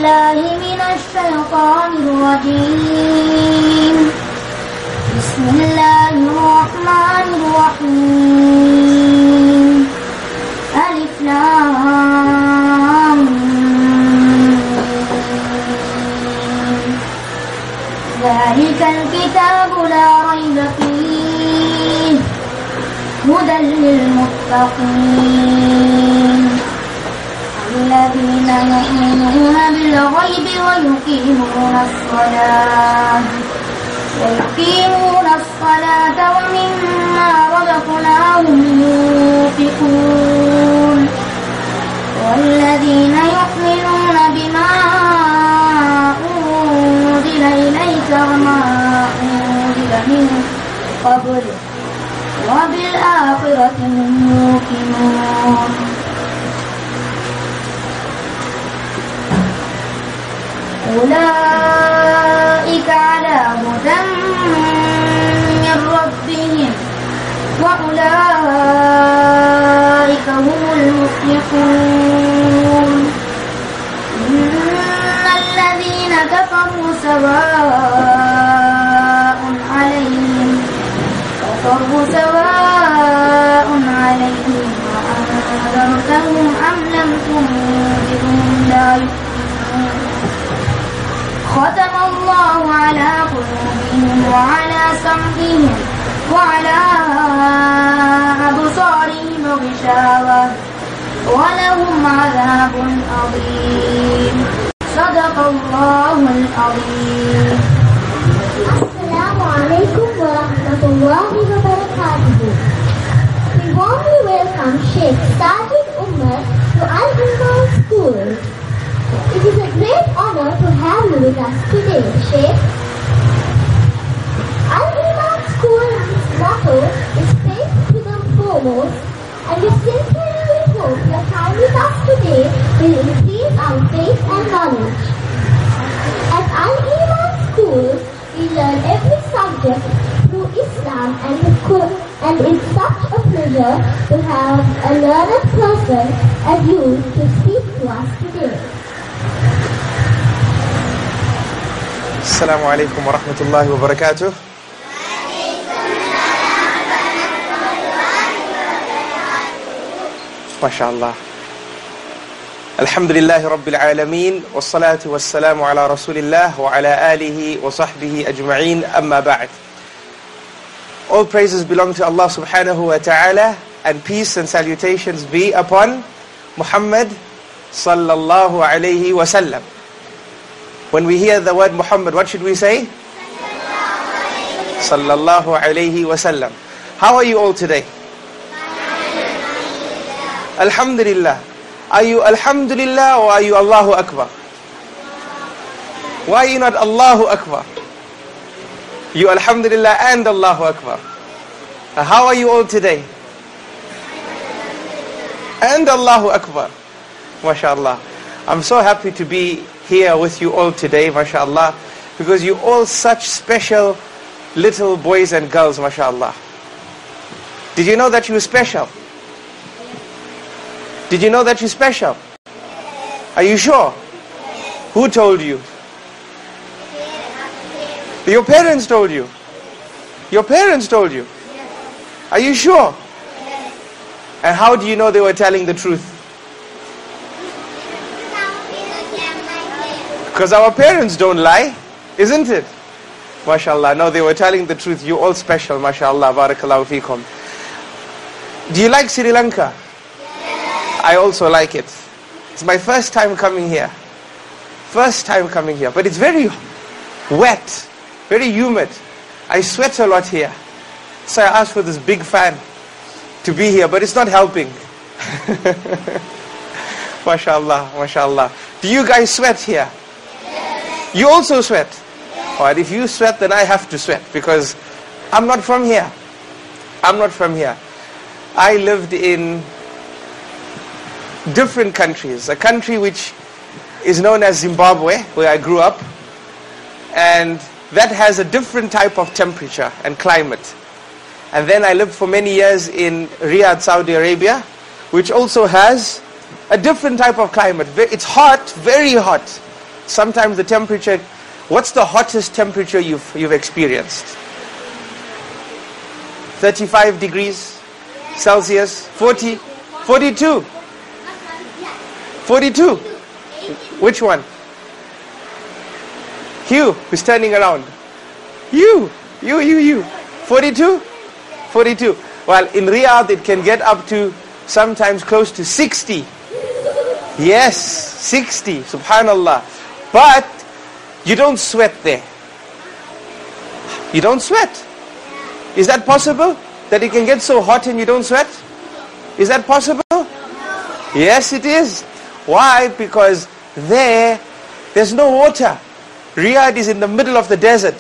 بالله من الشيطان الرجيم بسم الله الرحمن الرحيم ألف لام ذلك الكتاب لا ريب فيه هدى للمتقين الذين يؤمنون بالغيب ويقيمون الصلاة ومما رزقناهم ينفقون والذين يؤمنون بما أنزل إليك وما أنزل من قبل وبالآخرة هم يوقنون أولئك على هدى من ربهم وأولئك هم المفلحون إن الذين كفروا سواء عليهم أأنذرتهم أم لم تنذرهم لا يؤمنون ختم الله على قلوبهم وعلى سمعهم وعلى أبصارهم غشاوة ولهم عذاب عظيم صدق الله العظيم. السلام عليكم ورحمة الله وبركاته. We warmly welcome Sheikh Sajid Umar to Al-Iman School. It is a great honor to have you with us today, Sheikh. Al-Iman School's motto is faith to the foremost, and we sincerely hope your time with us today will increase our faith and knowledge. At Al-Iman School, we learn every subject through Islam, and it's such a pleasure to have a learned person as you to speak to us today. Assalamu alaikum wa rahmatullahi wa barakatuh. MashaAllah. Alhamdulillahi Rabbil Alameen. Wassalatu wassalamu ala Rasulillah wa ala alihi wa sahbihi ajma'een. Amma ba'd. All praises belong to Allah subhanahu wa ta'ala, and peace and salutations be upon Muhammad sallallahu alayhi wa sallam. When we hear the word Muhammad, what should we say? Sallallahu alayhi wa sallam. How are you all today? Alhamdulillah. Are you Alhamdulillah or are you Allahu Akbar? Why are you not Allahu Akbar? You Alhamdulillah and Allahu Akbar. How are you all today? And Allahu Akbar. MashaAllah. I'm so happy to be here with you all today, MashaAllah, because you all such special little boys and girls, MashaAllah. Did you know that you were special? Did you know that you're special? Are you sure? Who told you? Your parents told you? Your parents told you? Are you sure? And how do you know they were telling the truth? Because our parents don't lie, isn't it? MashaAllah. No, they were telling the truth. You're all special, MashaAllah. Barakallahu feekum. Do you like Sri Lanka? I also like it. It's my first time coming here. First time coming here. But it's very wet, very humid. I sweat a lot here. So I asked for this big fan to be here, but it's not helping. MashaAllah, MashaAllah. Do you guys sweat here? Yes. You also sweat? Yes. Alright, if you sweat, then I have to sweat because I'm not from here. I'm not from here. I lived in different countries. A country which is known as Zimbabwe, where I grew up, and that has a different type of temperature and climate. And then I lived for many years in Riyadh, Saudi Arabia, which also has a different type of climate. It's hot, very hot, sometimes the temperature, what's the hottest temperature you've experienced? 35 degrees Celsius, 40, 42. 42. Which one? Hugh, who's turning around. You. 42? 42. Well, in Riyadh it can get up to sometimes close to 60. Yes, 60. Subhanallah. But you don't sweat there. You don't sweat. Is that possible? That it can get so hot and you don't sweat? Is that possible? Yes, it is. Why? Because there's no water. Riyadh is in the middle of the desert.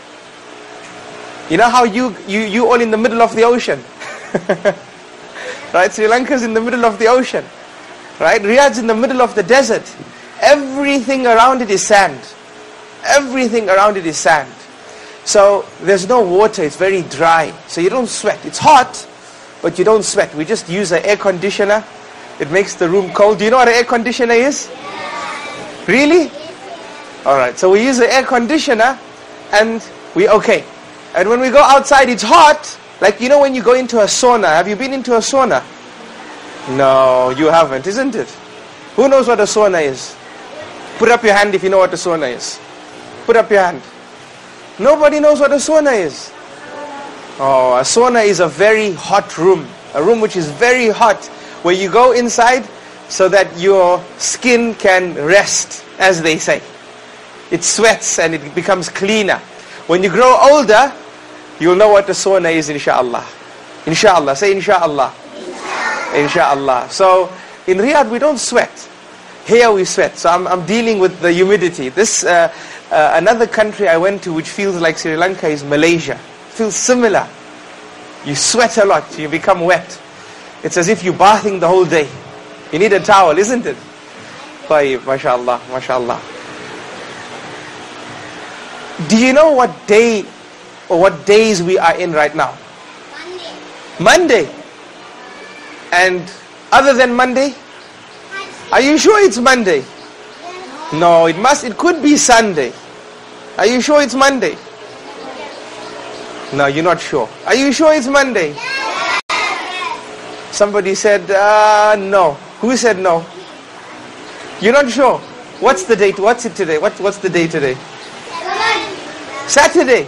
You know how you all in the middle of the ocean? Right? Sri Lanka is in the middle of the ocean. Right? Riyadh's in the middle of the desert. Everything around it is sand. Everything around it is sand. So there's no water, it's very dry. So you don't sweat. It's hot, but you don't sweat. We just use an air conditioner. It makes the room cold. Do you know what an air conditioner is? Really? Alright, so we use the air conditioner and we're okay. And when we go outside, it's hot. Like, you know when you go into a sauna. Have you been into a sauna? No, you haven't, isn't it? Who knows what a sauna is? Put up your hand if you know what a sauna is. Put up your hand. Nobody knows what a sauna is. Oh, a sauna is a very hot room. A room which is very hot. Where you go inside so that your skin can rest, as they say. It sweats and it becomes cleaner. When you grow older, you'll know what a sauna is, inshallah. Inshallah. Say inshallah. Inshallah. So, in Riyadh we don't sweat. Here we sweat. So I'm dealing with the humidity. This another country I went to which feels like Sri Lanka is Malaysia. It feels similar. You sweat a lot, you become wet. It's as if you're bathing the whole day. You need a towel, isn't it? Tayyib, mashallah, mashallah. Do you know what day or what days we are in right now? Monday. And other than Monday? Are you sure it's Monday? No, it could be Sunday. Are you sure it's Monday? No, you're not sure. Are you sure it's Monday? Somebody said, no. Who said no? You're not sure? What's the date? What's it today? What's the day today? Saturday.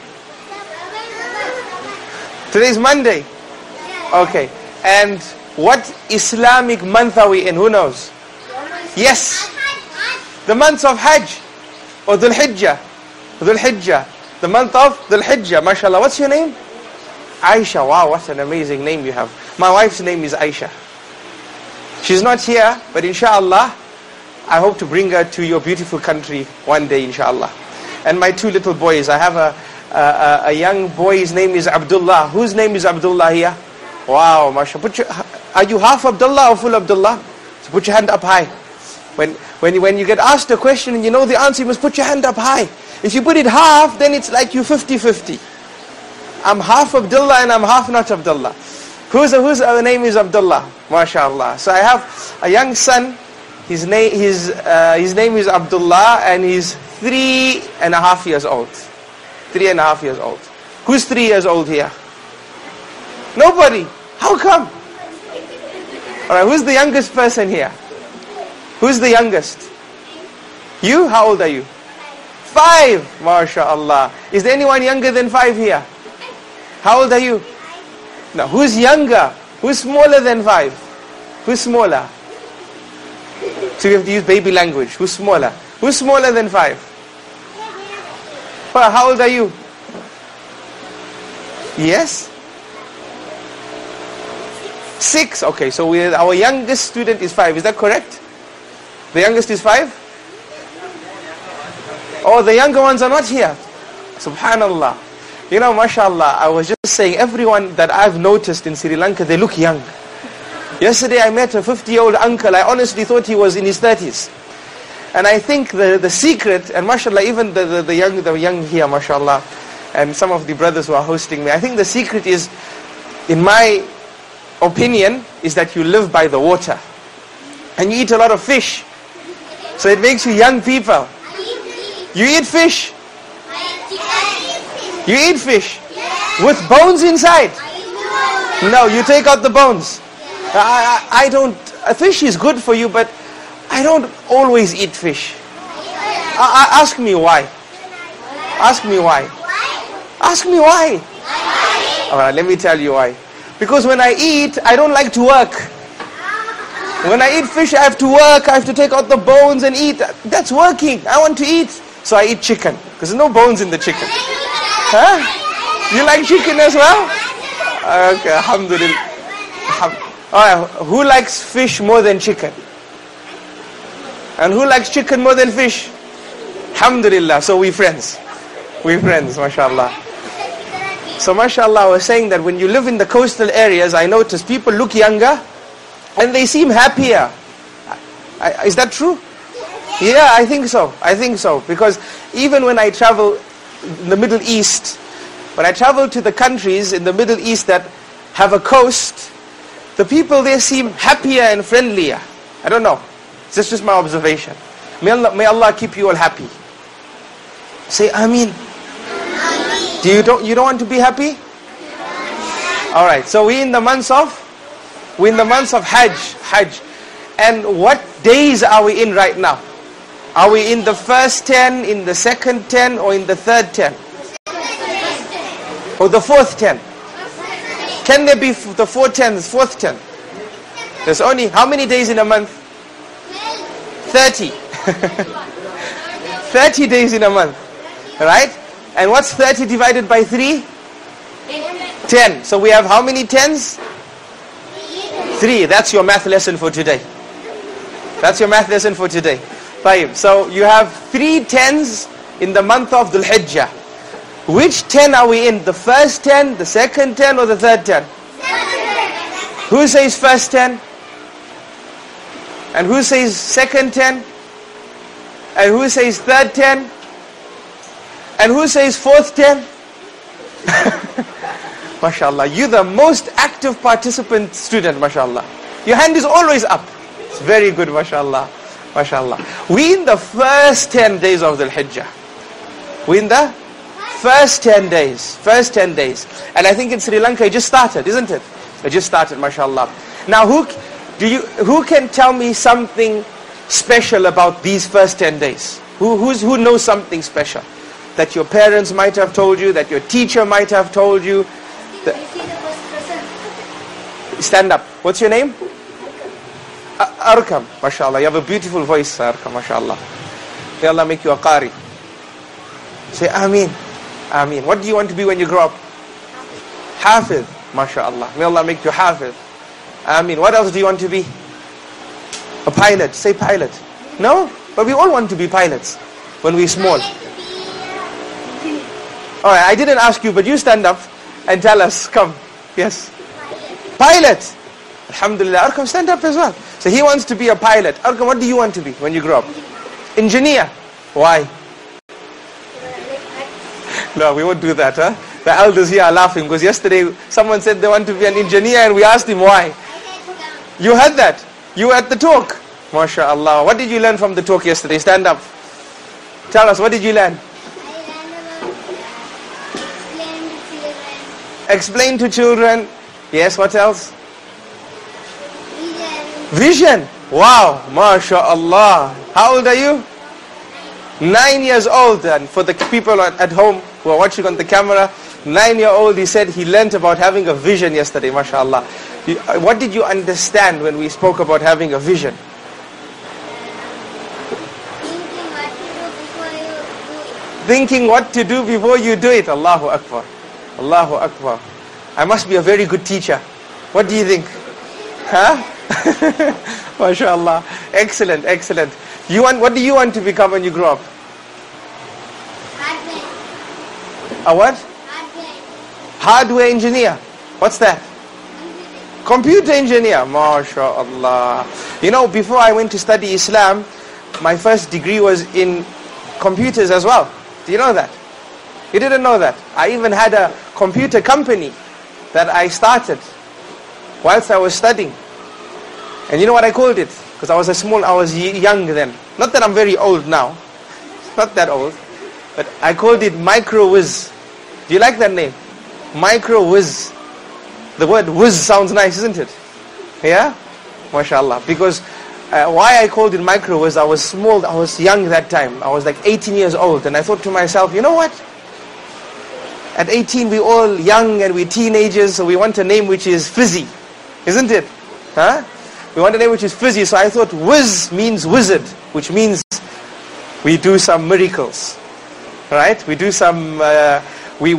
Today's Monday. Okay. And what Islamic month are we in? Who knows? Yes. The month of Hajj. Or Dhul Hijjah. Dhul Hijjah. The month of Dhul Hijjah. MashaAllah. What's your name? Aisha. Wow, what an amazing name you have. My wife's name is Aisha. She's not here, but inshallah, I hope to bring her to your beautiful country one day, inshallah. And my two little boys. I have a young boy, his name is Abdullah. Whose name is Abdullah here? Wow, mashallah. Are you half Abdullah or full Abdullah? So put your hand up high. When you get asked a question and you know the answer, you must put your hand up high. If you put it half, then it's like you 50-50. I'm half Abdullah and I'm half not Abdullah. Whose name is Abdullah? MashaAllah. So I have a young son. His name is Abdullah and he's 3.5 years old. 3.5 years old. Who's 3 years old here? Nobody. How come? Alright, who's the youngest person here? Who's the youngest? You? How old are you? 5. MashaAllah. Is there anyone younger than 5 here? How old are you? Now, who's younger? Who's smaller than 5? Who's smaller? So you have to use baby language. Who's smaller? Who's smaller than 5? Well, how old are you? Yes? 6. Okay, so our youngest student is 5. Is that correct? The youngest is 5? Oh, the younger ones are not here. Subhanallah. You know, mashallah, I was just saying, everyone that I've noticed in Sri Lanka, they look young. Yesterday I met a 50-year-old uncle. I honestly thought he was in his 30s. And I think the secret, and mashallah, even the young here, mashallah, and some of the brothers who are hosting me, I think the secret is, in my opinion, is that you live by the water. And you eat a lot of fish. So it makes you young people. You eat fish? You eat fish? With bones inside? No, you take out the bones. I don't, fish is good for you, but I don't always eat fish. Ask me why. Ask me why. Ask me why. Alright, let me tell you why. Because when I eat, I don't like to work. When I eat fish, I have to work. I have to take out the bones and eat. That's working. I want to eat. So I eat chicken. Because there's no bones in the chicken. Huh? You like chicken as well? Okay, alhamdulillah. Alright, who likes fish more than chicken? And who likes chicken more than fish? Alhamdulillah. So we friends. We friends, mashallah. So mashallah, I was saying that when you live in the coastal areas, I notice people look younger and they seem happier. Is that true? Yeah, I think so. I think so. Because even when I travel in the Middle East, when I travel to the countries in the Middle East that have a coast, the people there seem happier and friendlier. I don't know. It's just my observation. May Allah keep you all happy. Say Ameen. You don't want to be happy? Alright, so we're in the months of Hajj. And what days are we in right now? Are we in the first 10, in the second 10, or in the third 10? Or the fourth 10? Can there be the fourth 10? There's only, how many days in a month? 30. 30 days in a month. Right? And what's 30 divided by 3? 10. So we have how many 10s? 3. That's your math lesson for today. That's your math lesson for today. Fine. So you have 3 10s in the month of Dhul Hijjah. Which 10 are we in? The first 10, the second 10, or the third 10? Who says first 10? And who says second 10? And who says third 10? And who says fourth 10? MashaAllah, you're the most active participant student, MashaAllah. Your hand is always up. It's very good, MashaAllah. MashaAllah. We in the first 10 days of Dhul Hijjah. We in the first 10 days. First 10 days. And I think in Sri Lanka it just started, isn't it? It just started, MashaAllah. Now who can tell me something special about these first 10 days? Who knows something special? That your parents might have told you, that your teacher might have told you. Stand up. What's your name? Arkam. MashaAllah. You have a beautiful voice, Arkam. MashaAllah. May Allah make you a qari. Say Ameen. Ameen. What do you want to be when you grow up? Hafiz. MashaAllah. May Allah make you Hafiz. Ameen. What else do you want to be? A pilot. Say pilot. No? But we all want to be pilots when we're small. Alright, I didn't ask you, but you stand up and tell us. Come. Yes. Pilot. Alhamdulillah. Arkam, stand up as well. So he wants to be a pilot. Arkam, what do you want to be when you grow up? Engineer. Why? No, we won't do that, huh? The elders here are laughing because yesterday someone said they want to be an engineer and we asked him why. You heard that? You were at the talk. MashaAllah. What did you learn from the talk yesterday? Stand up. Tell us, what did you learn? Explain to children. Yes, what else? Vision. Wow, MashaAllah. How old are you? 9 years old. And for the people at home who are watching on the camera, 9-year-old, he said he learnt about having a vision yesterday, MashaAllah. What did you understand when we spoke about having a vision? Thinking what to do before you do it. Allahu Akbar. Allahu Akbar. I must be a very good teacher. What do you think? Huh? MashaAllah. Excellent, excellent. What do you want to become when you grow up? Hardware. A what? Hardware. Hardware engineer. What's that? Computer engineer. MashaAllah. You know, before I went to study Islam, my first degree was in computers as well. Do you know that? You didn't know that? I even had a computer company that I started whilst I was studying. And you know what I called it? Because I was young then. Not that I'm very old now. not that old. But I called it Micro Whiz. Do you like that name? Micro Whiz. The word whiz sounds nice, isn't it? Yeah? MashaAllah. Because why I called it Micro Whiz, I was small, I was young that time. I was like 18 years old. And I thought to myself, you know what? At 18, we're all young and we're teenagers, so we want a name which is fizzy. Isn't it? Huh? We want a name which is fizzy. So I thought whiz means wizard, which means we do some miracles. Right? We do some, we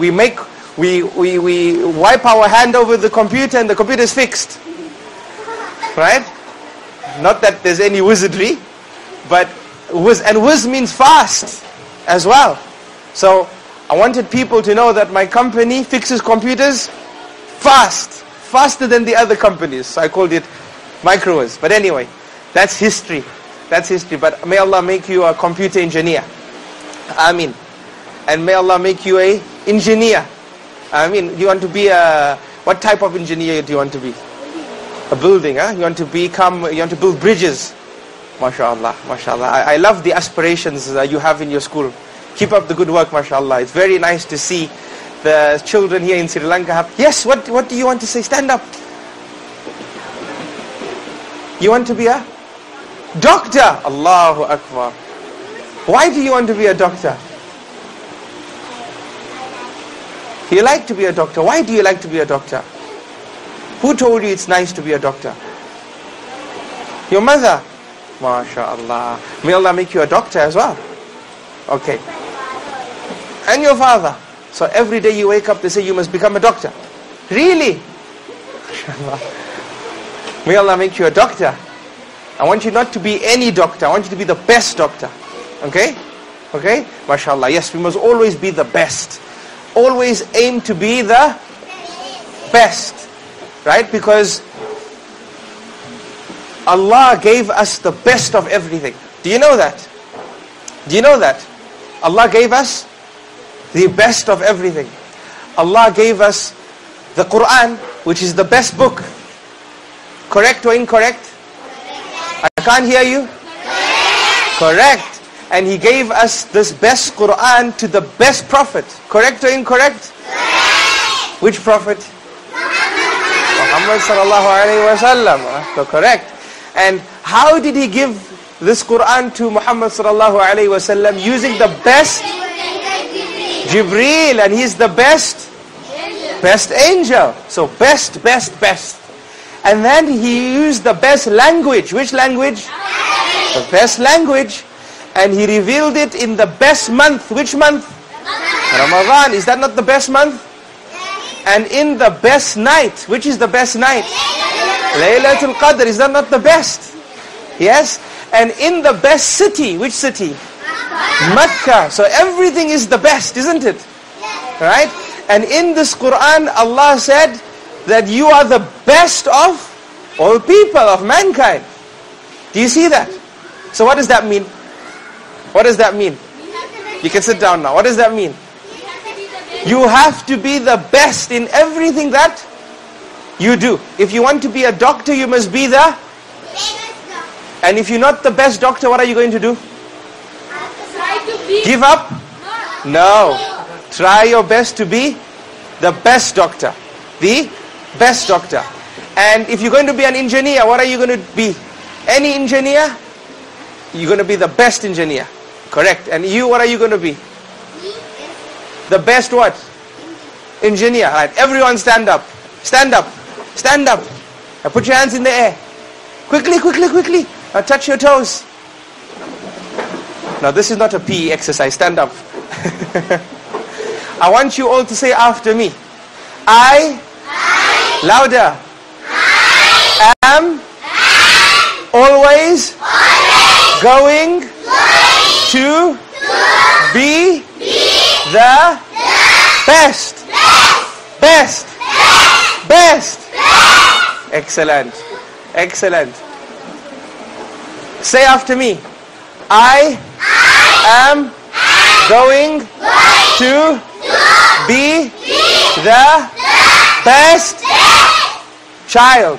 wipe our hand over the computer and the computer is fixed. Right? Not that there's any wizardry, but whiz means fast as well. So I wanted people to know that my company fixes computers faster than the other companies. So I called it Micro Whiz. But anyway, that's history. That's history. But may Allah make you a computer engineer. Ameen. And may Allah make you a engineer. I mean, you want to be what type of engineer do you want to be? A building, huh? You want to build bridges. MashaAllah, MashaAllah. I love the aspirations that you have in your school. Keep up the good work, MashaAllah. It's very nice to see the children here in Sri Lanka have... Yes, what do you want to say? Stand up. You want to be a doctor? Allahu Akbar. Why do you want to be a doctor? You like to be a doctor. Why do you like to be a doctor? Who told you it's nice to be a doctor? Your mother? MashaAllah. May Allah make you a doctor as well. Okay. And your father. So every day you wake up, they say you must become a doctor. Really? MashaAllah. May Allah make you a doctor. I want you not to be any doctor. I want you to be the best doctor. Okay? Okay? MashaAllah. Yes, we must always be the best. Always aim to be the best. Right? Because Allah gave us the best of everything. Do you know that? Do you know that? Allah gave us the best of everything. Allah gave us the Quran, which is the best book. Correct or incorrect? I can't hear you. Correct. And He gave us this best Quran to the best Prophet. Correct or incorrect? Which Prophet? Muhammad sallallahu alayhi wa sallam. So correct. And how did He give this Quran to Muhammad sallallahu alayhi wa sallam? Using the best Jibreel. And he's the best angel. So best. And then He used the best language. Which language? The best language. And He revealed it in the best month. Which month? Ramadan. Is that not the best month? And in the best night. Which is the best night? Laylatul Qadr. Is that not the best? Yes. And in the best city. Which city? Makkah. So everything is the best, isn't it? Right? And in this Quran, Allah said that you are the best of all people, of mankind. Do you see that? So what does that mean? What does that mean? You can sit down now. What does that mean? You have to be the best in everything that you do. If you want to be a doctor, you must be the... And if you're not the best doctor, what are you going to do? Give up? No. Try your best to be the best doctor. The best doctor. And if you're going to be an engineer, what are you going to be? Any engineer? You're going to be the best engineer. Correct. And you, what are you going to be? The best what? Engineer. Right. Everyone stand up. Stand up. Stand up. Now put your hands in the air. Quickly. Now touch your toes. Now this is not a PE exercise. Stand up. I want you all to say after me. I louder. Am always going to be the best. Excellent. Say after me. I am going to be the best child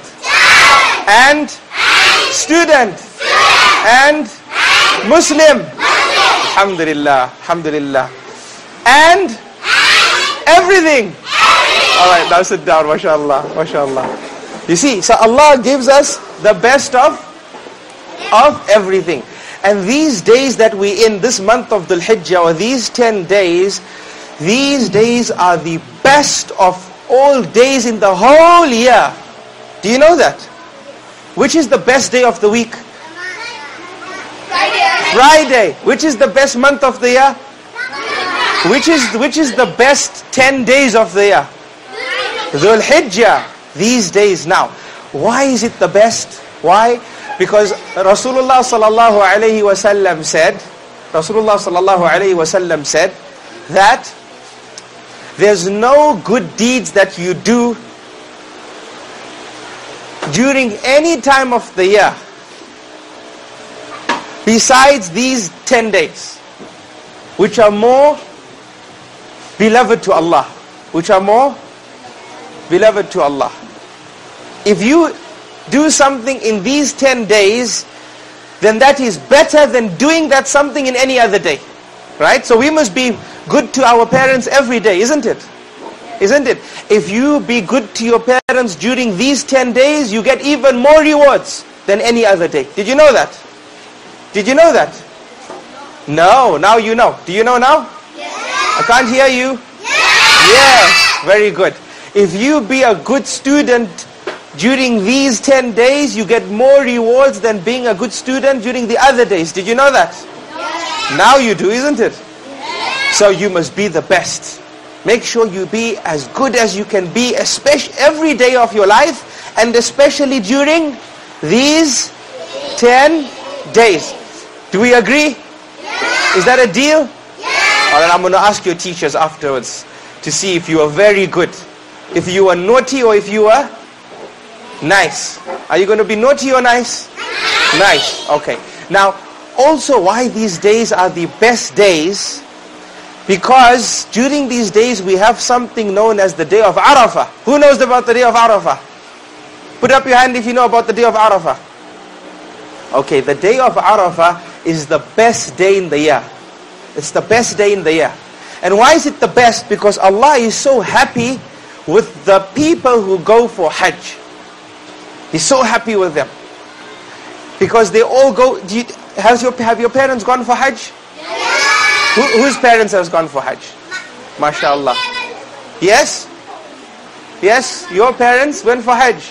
and student and Muslim. Alhamdulillah, alhamdulillah. And everything. Alright, now sit down, mashallah, mashallah. You see, so Allah gives us the best of everything. And these days that we in, this month of Dhul Hijjah, or these 10 days, these days are the best of all days in the whole year. Do you know that? Which is the best day of the week? Friday. Which is the best month of the year? Which is the best 10 days of the year? Dhul Hijjah. These days now. Why is it the best? Why? Because Rasulullah sallallahu alayhi wasallam said, that there's no good deeds that you do during any time of the year besides these 10 days, which are more beloved to Allah. Which are more beloved to Allah. If you do something in these 10 days, then that is better than doing that something in any other day. Right? So we must be good to our parents every day, isn't it? Isn't it? If you be good to your parents during these 10 days, you get even more rewards than any other day. Did you know that? Did you know that? No, now you know. Do you know now? Yes. I can't hear you. Yes, very good. If you be a good student during these 10 days, you get more rewards than being a good student during the other days. Did you know that? Yes. Now you do, isn't it? Yes. So you must be the best. Make sure you be as good as you can be, especially every day of your life, and especially during these 10 days. Do we agree? Yes. Is that a deal? Yes. Alright, I'm going to ask your teachers afterwards to see if you are very good. If you are naughty or if you are nice. Are you going to be naughty or nice? Nice. Okay. Now, also why these days are the best days? Because during these days we have something known as the day of Arafah. Who knows about the day of Arafah? Put up your hand if you know about the day of Arafah. Okay, the day of Arafah is the best day in the year. It's the best day in the year. And why is it the best? Because Allah is so happy with the people who go for Hajj. He's so happy with them. Because they all go... have your parents gone for Hajj? Whose parents has gone for Hajj? MashaAllah. Yes? Yes? Your parents went for Hajj?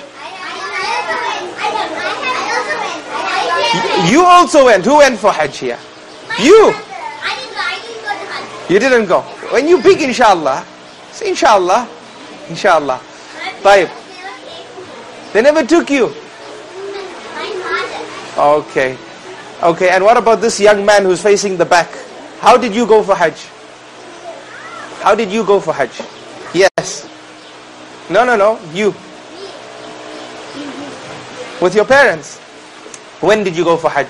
You also went. Who went for Hajj here? You. You didn't go. When you big, inshallah. Say inshallah. Inshallah. Taib. They never took you. Okay. Okay, and what about this young man who's facing the back? How did you go for Hajj? How did you go for Hajj? Yes. No, you. With your parents. When did you go for Hajj?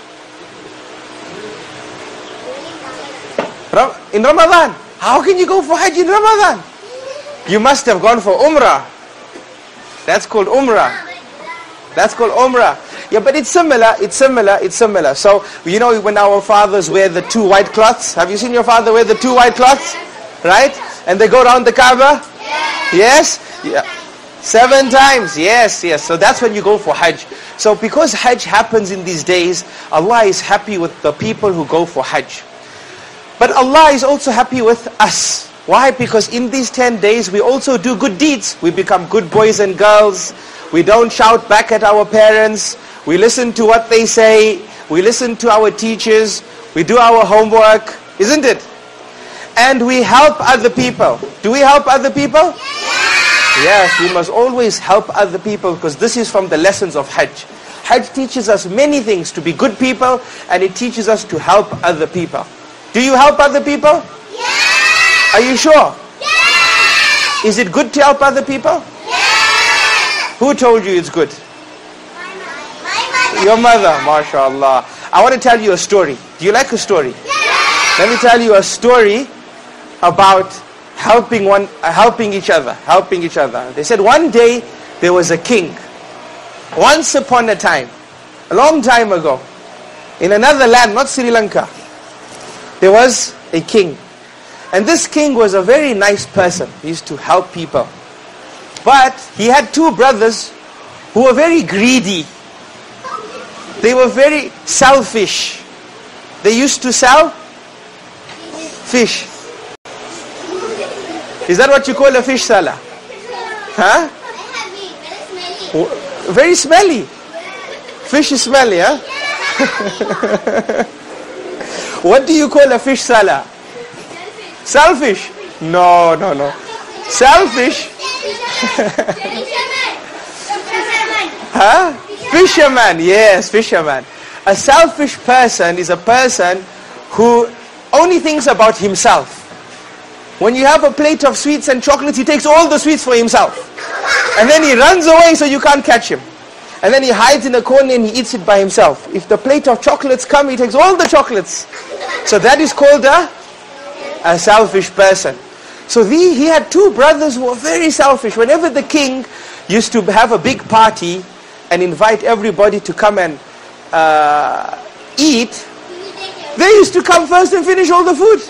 In Ramadan. How can you go for Hajj in Ramadan? You must have gone for Umrah. That's called Umrah. That's called Umrah. Yeah, but it's similar, it's similar. So, you know when our fathers wear the two white cloths? Have you seen your father wear the two white cloths? Right? And they go around the Kaaba? Yes? Yeah. 7 times. Yes. So that's when you go for Hajj. So because Hajj happens in these days, Allah is happy with the people who go for Hajj. But Allah is also happy with us. Why? Because in these 10 days, we also do good deeds. We become good boys and girls. We don't shout back at our parents. We listen to what they say. We listen to our teachers. We do our homework. Isn't it? And we help other people. Do we help other people? Yes, we must always help other people because this is from the lessons of Hajj. Hajj teaches us many things to be good people and it teaches us to help other people. Do you help other people? Yes. Are you sure? Yes. Is it good to help other people? Yes. Who told you it's good? My mother. Your mother, mashallah. I want to tell you a story. Do you like a story? Yes. Let me tell you a story about helping each other. They said one day there was a king. Once upon a time, a long time ago, in another land, not Sri Lanka. there was a king. And this king was a very nice person. He used to help people. But he had two brothers who were very greedy. They were very selfish. They used to sell fish. Is that what you call a fish seller? Huh? Very smelly. Fish is smelly, huh? What do you call a fish seller? Selfish? No. Selfish? Huh? Fisherman. Yes, fisherman. A selfish person is a person who only thinks about himself. When you have a plate of sweets and chocolates, he takes all the sweets for himself. And then he runs away so you can't catch him. And then he hides in a corner and he eats it by himself. If the plate of chocolates come, he takes all the chocolates. So that is called a selfish person. So he had two brothers who were very selfish. Whenever the king used to have a big party and invite everybody to come and eat, they used to come first and finish all the food.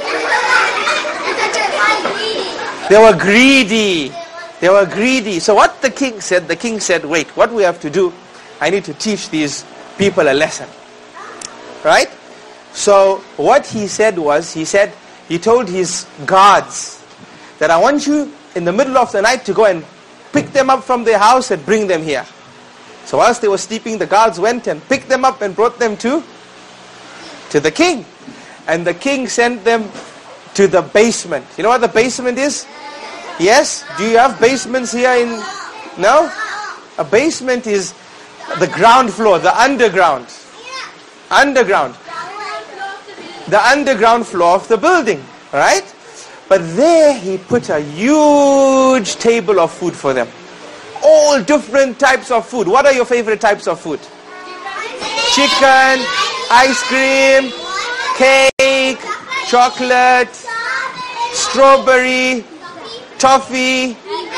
They were greedy. They were greedy. So what the king said, wait, what we have to do, I need to teach these people a lesson. Right? So what he said was, he told his guards that I want you in the middle of the night to go and pick them up from their house and bring them here. So whilst they were sleeping, the guards went and picked them up and brought them to the king. And the king sent them to the basement. You know what the basement is? Yes? Do you have basements here in... No? A basement is the ground floor, the underground. Underground. The underground floor of the building. Right? But there he put a huge table of food for them. All different types of food. What are your favorite types of food? Chicken, ice cream, cake, chocolate, strawberry, toffee.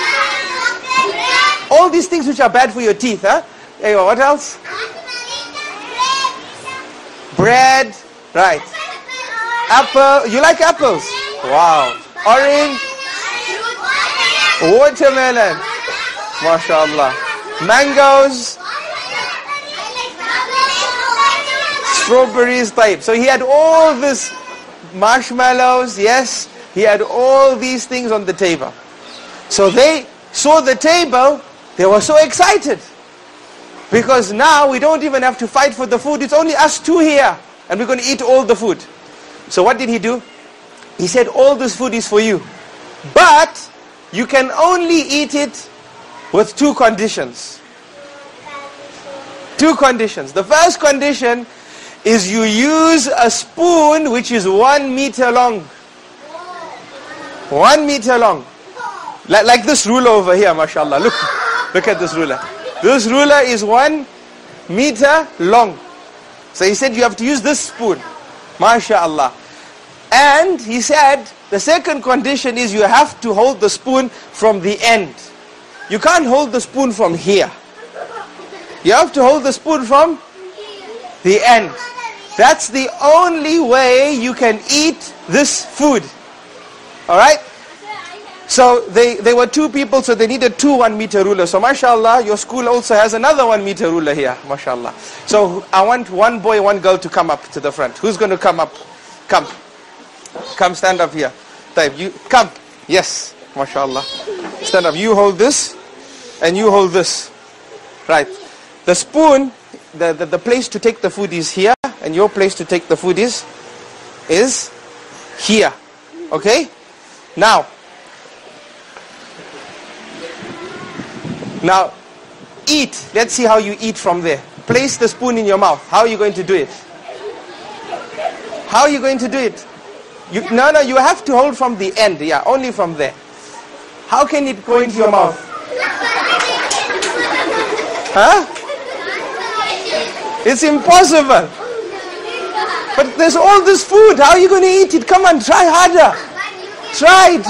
All these things which are bad for your teeth, huh? Hey, what else? Bread, right. Apple, you like apples? Wow. Orange, watermelon, mashallah. Mangoes, strawberries type. So he had all this marshmallows, yes. He had all these things on the table. So they saw the table, they were so excited. Because now we don't even have to fight for the food, it's only us two here. And we're going to eat all the food. So what did he do? He said, all this food is for you. But you can only eat it with two conditions. Two conditions. The first condition is you use a spoon which is 1 meter long. 1 meter long. Like this ruler over here, mashallah. Look at this ruler. This ruler is 1 meter long. So he said you have to use this spoon. Mashallah. And he said the second condition is you have to hold the spoon from the end. You can't hold the spoon from here. You have to hold the spoon from the end. That's the only way you can eat this food. Alright? So they were two people, so they needed two 1 meter rulers. So mashallah, your school also has another 1 meter ruler here. Mashallah. So I want one boy, one girl to come up to the front. Who's going to come up? Come. Come, stand up here. Type, you come. Yes. Mashallah. Stand up. You hold this and you hold this. Right. The spoon, the place to take the food is here, and your place to take the food is here. Okay? Now, eat. Let's see how you eat from there. Place the spoon in your mouth. How are you going to do it? How are you going to do it? No, you have to hold from the end. Yeah, only from there. How can it go into your mouth? Huh? It's impossible. But there's all this food. How are you going to eat it? Come on, try harder. Try.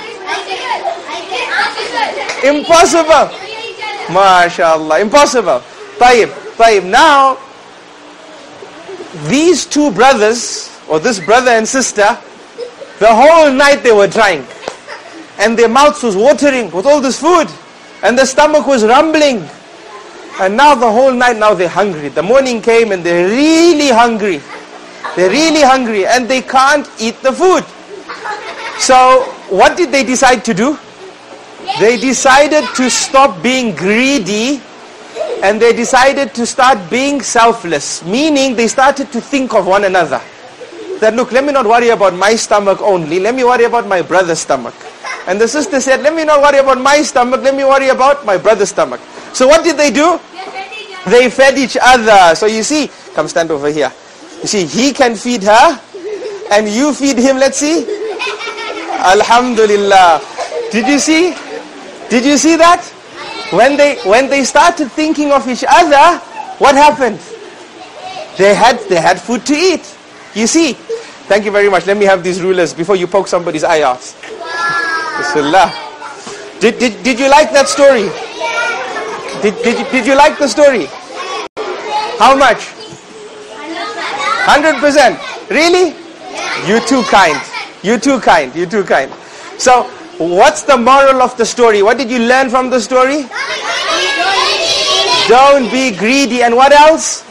Impossible. MashaAllah. Impossible. Tayyib. Now, these two brothers, or this brother and sister, the whole night they were trying. And their mouths was watering with all this food. And the stomach was rumbling. And now the whole night, now they're hungry. The morning came and they're really hungry. They're really hungry and they can't eat the food. So what did they decide to do? They decided to stop being greedy and they decided to start being selfless. Meaning they started to think of one another. That look, let me not worry about my stomach only. Let me worry about my brother's stomach. And the sister said, let me not worry about my stomach. Let me worry about my brother's stomach. So what did they do? They fed each other. So you see, come stand over here. You see, he can feed her and you feed him. Let's see. Alhamdulillah. Did you see? Did you see that? When they started thinking of each other, what happened? They had food to eat. You see? Thank you very much. Let me have these rulers before you poke somebody's eye out. Bismillah. Did you like that story? Did you like the story? How much? 100%. Really? You too kind. You too kind. You too kind. So, what's the moral of the story? What did you learn from the story? Don't be greedy. And what else?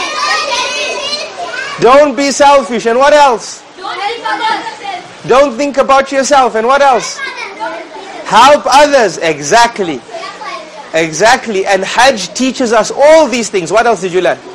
Don't be selfish. And what else? Don't think about yourself. And what else? Help others. Exactly. Exactly. And Hajj teaches us all these things. What else did you learn?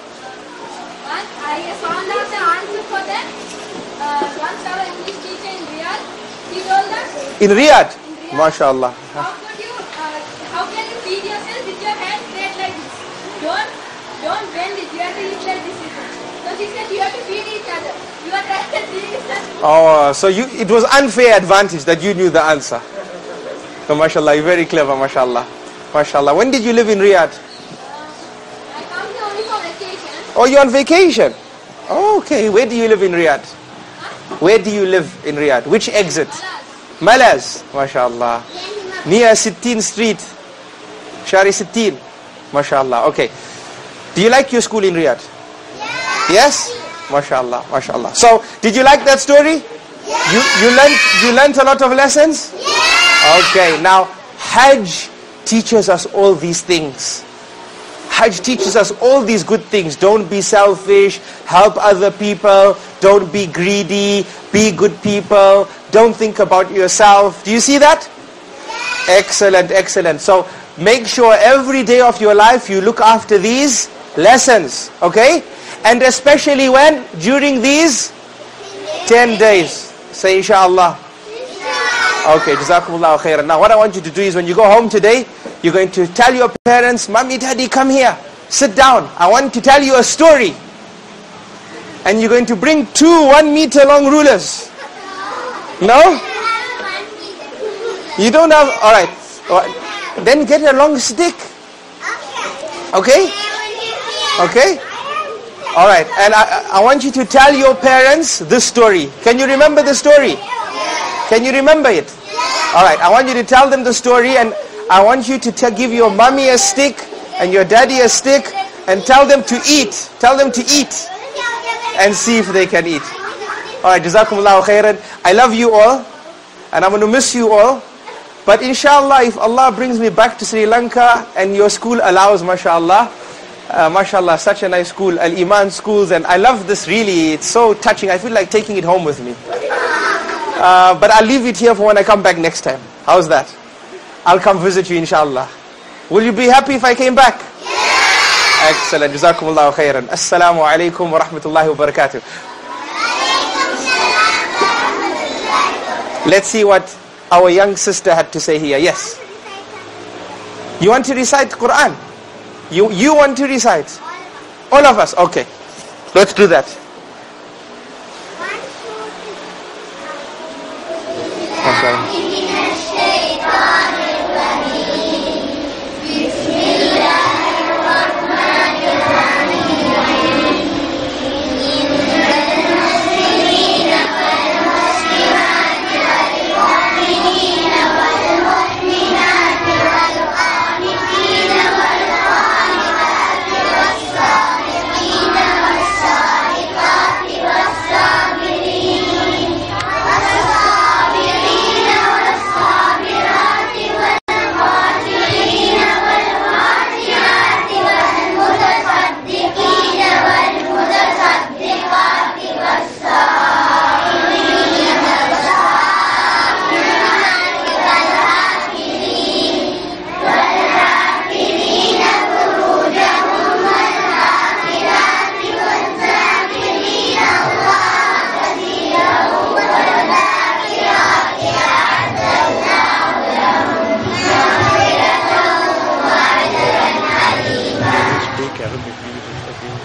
I found out the answer for that. Once our English teacher in Riyadh, he told us. In Riyadh? MashaAllah. How can you feed yourself with your hands straight like this? Don't bend it. You have to eat like this. So he said you have to feed each other. You are trying to feed each other. Oh, so it was unfair advantage that you knew the answer. So mashallah, you're very clever, mashallah. Mashallah. When did you live in Riyadh? I come here only for vacation. Oh, you're on vacation. Oh, okay. Where do you live in Riyadh? Where do you live in Riyadh? Which exit? Malaz. Mashallah. Near Sittin Street. Shari Sittin. Mashallah. Okay. Do you like your school in Riyadh? Yes? Mashallah. Mashallah. So, did you like that story? You learned a lot of lessons? Okay. Now, Hajj teaches us all these things. Hajj teaches us all these good things. Don't be selfish. Help other people. Don't be greedy. Be good people. Don't think about yourself. Do you see that? Excellent, excellent. So make sure every day of your life you look after these lessons. Okay? And especially when? During these 10 days. Say inshallah. Okay, Jazakumullahu khairan. Now what I want you to do is when you go home today, you're going to tell your parents, Mommy, Daddy, come here. Sit down. I want to tell you a story. And you're going to bring 2 1-meter long rulers. No? You don't have, alright. Then get a long stick. Okay? Okay? Alright, and I want you to tell your parents this story. Can you remember the story? Can you remember it? Alright, I want you to tell them the story and I want you to give your mommy a stick and your daddy a stick and tell them to eat. Tell them to eat and see if they can eat. Alright, Jazakumullahu khairan. I love you all and I'm going to miss you all. But inshallah, if Allah brings me back to Sri Lanka and your school allows, mashallah, mashallah, such a nice school, Al-Iman schools, and I love this really, it's so touching. I feel like taking it home with me. But I'll leave it here for when I come back next time. How's that? I'll come visit you inshallah. Will you be happy if I came back? Yeah. Excellent. Jazakumullahu khairan. Assalamu alaikum wa rahmatullahi wa barakatuh. Let's see what our young sister had to say here. Yes. You want to recite Quran? You want to recite? All of us? Okay. Let's do that. Okay.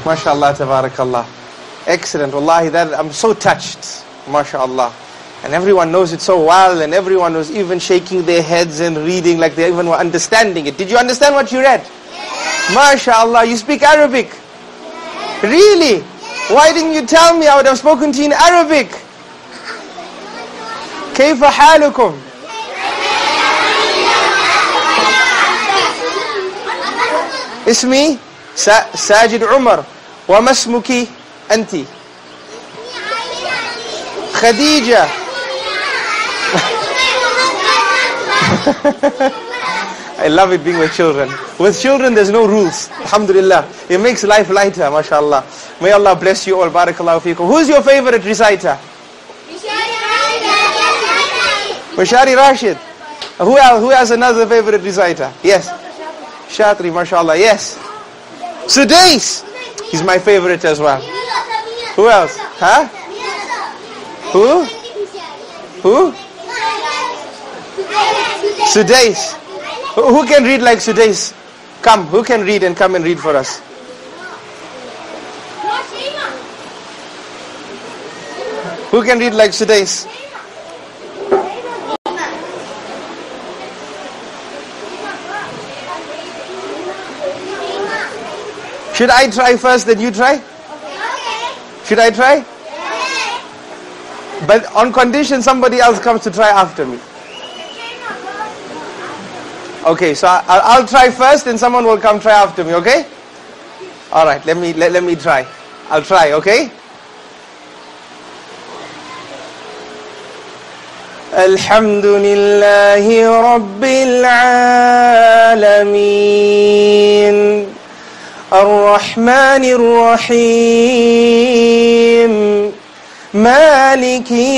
MashaAllah, tabarakallah. Excellent. Wallahi, that I'm so touched. MashaAllah. And everyone knows it so well, and everyone was even shaking their heads and reading like they even were understanding it. Did you understand what you read? Yes. MashaAllah, you speak Arabic? Yes. Really? Yes. Why didn't you tell me? I would have spoken to you in Arabic. كيف حالكم? اسمي ساجد عمر. وما اسمك أنت؟ خديجة. I love it being with children. With children there's no rules. Alhamdulillah. It makes life lighter, mashallah. May Allah bless you all. Barakallahu feekum. Who's your favorite reciter? Mashari Rashid. Who else? Who has another favorite reciter? Yes. Shatri, mashallah. Yes. Sudais. He's my favorite as well. Who else? Huh? Who? Who? Sudais. Who can read like Sudais? Come, who can read and come and read for us? Who can read like Sudais? Should I try first, then you try? Should I try? But on condition somebody else comes to try after me. Okay, so I'll try first and someone will come try after me, okay? Alright, let me try. I'll try, okay? Alhamdulillahi Rabbil Alameen Ar-Rahmanir Rahim Maliki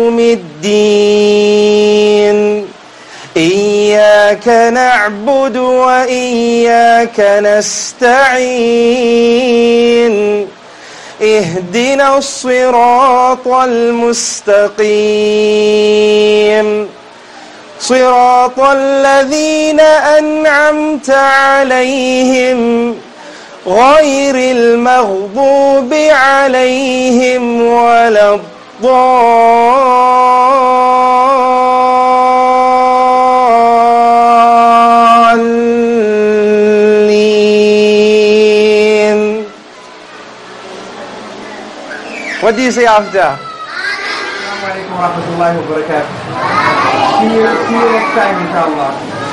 Yawmiddin إياك نعبد وإياك نستعين اهدنا الصراط المستقيم صراط الذين أنعمت عليهم غير المغضوب عليهم ولا What do you say after? Assalamu alaikum wa rahmatullahi wa barakatuh. See you next time, inshallah.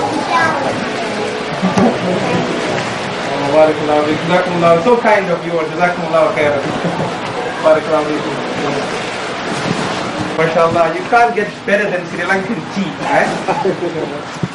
Barakallahu. So kind of you. Jazakumullahu khairan. Barakallahu. MashaAllah, you can't get better than Sri Lankan tea, right?